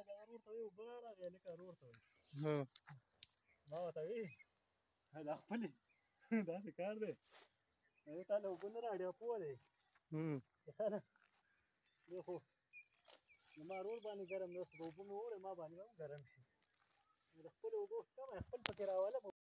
دا ورته وي اوبه راغی لکه ورته وي ها ما ورته وي دا خپلې داسې کار دی تا له اوبه نه راړي پوه دی دی خو زما رور باندې ګرم دی اوس په اوبه مې وړی ما باندې به هم ګرم شي د خپلې اوبه څکم خپل پکې راولم